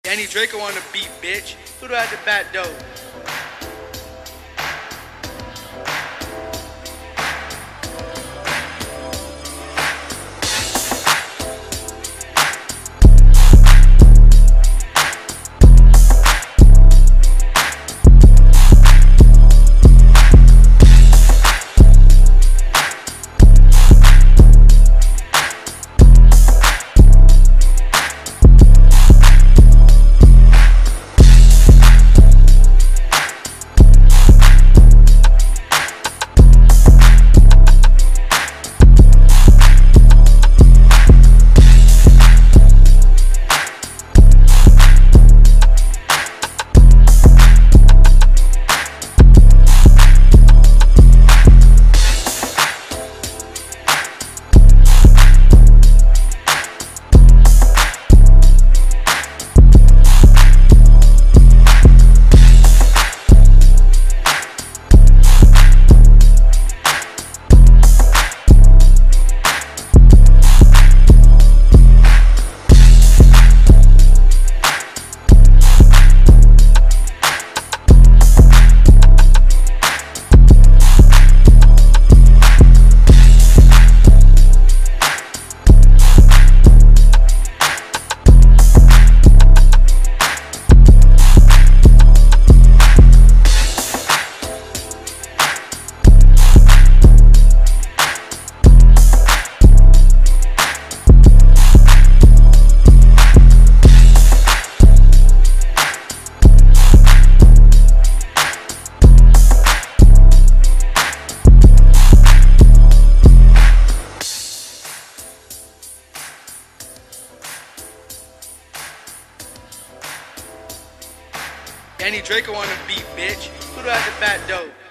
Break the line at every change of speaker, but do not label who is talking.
Danny Draco on the beat, bitch. Who do I have the back door? Danny Draco on the beat, bitch. Who do I have the back door?